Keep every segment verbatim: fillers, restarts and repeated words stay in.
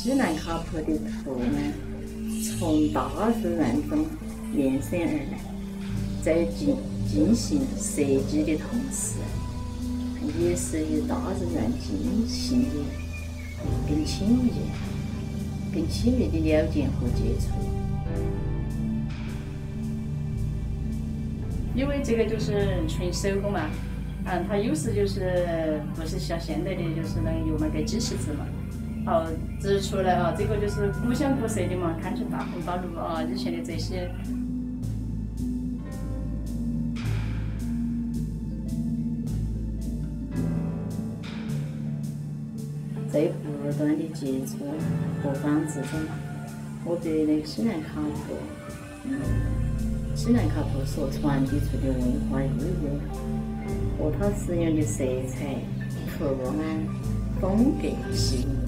西兰卡普的图案从大自然中延伸而来，在进进行设计的同时，也是与大自然进行的更亲密、更亲密的了解和接触。因为这个就是纯手工嘛，嗯，它有时就是不是像现在的，就是能用那个机器织嘛。好，织出来啊，这个就是古香古色的嘛，看成大红大绿啊，以前的这些。在不断的接触和纺织中，我对那个西兰卡普，嗯，西兰卡普所传递出的文化意义和它使用的色彩、图案、风格吸引。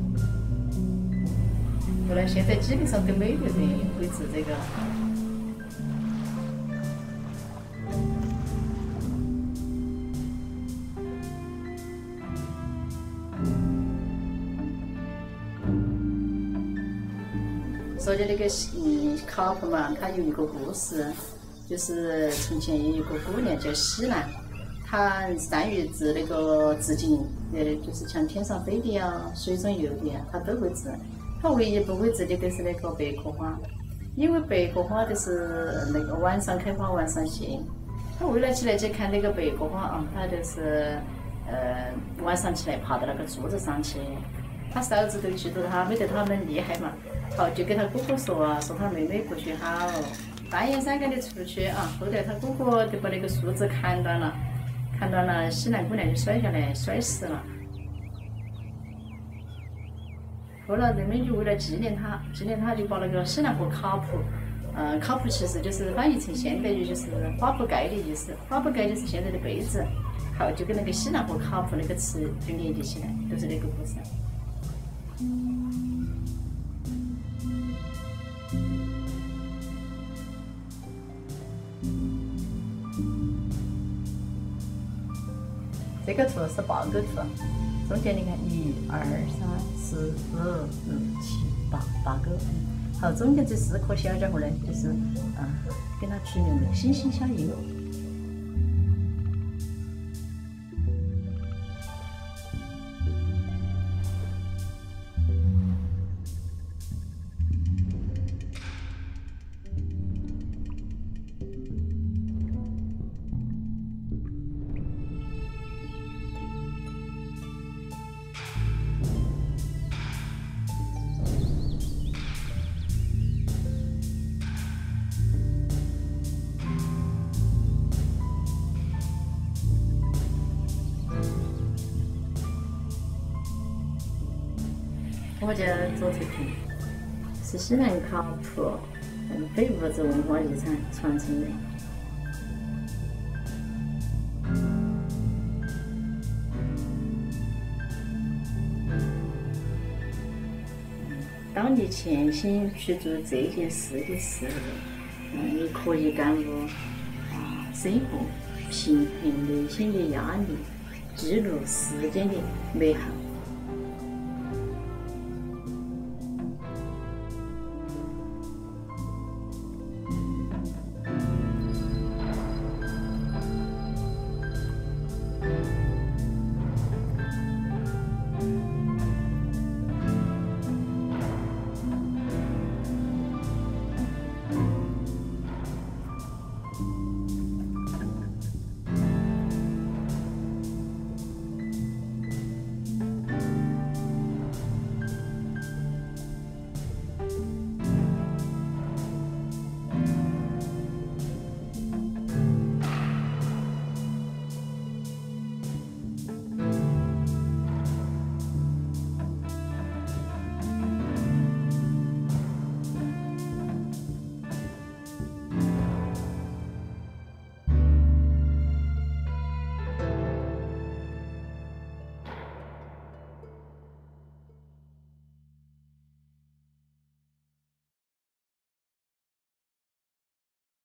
后来现在基本上都没有人会织这个。说起那个嗯卡普嘛，它有一个故事，就是从前有一个姑娘叫西兰，她善于织那个织锦，呃，就是像天上飞的啊、水中游的啊，她都会织。她唯一不会织的就是那个百合花，因为百合花就是那个晚上开花晚上谢。她为了起来去看那个百合花啊，她就是呃晚上起来爬到那个柱子上去，她嫂子都嫉妒她，没得她们厉害嘛。好，就给他哥哥说啊，说他妹妹不学好，半夜三更的出去啊。后来他哥哥就把那个树枝砍断了，砍断了，西兰姑娘就摔下来，摔死了。后来人们就为了纪念他，纪念他就把那个西兰和卡普，呃，卡普其实就是翻译成现代语就是花布盖的意思，花布盖就是现在的被子。好，就跟那个西兰和卡普那个词就连接起来，就是那个故事。这个图是八个图，中间你看一二三四五六七八八个，好，中间这四颗小家伙呢，就是嗯，给它取名为星星小鹰。我叫左翠平，是西兰卡普嗯非物质文化遗产传承人。当你潜心去做这件事的时候，嗯，你可以感悟啊生活平衡内心的压力，记录时间的美好。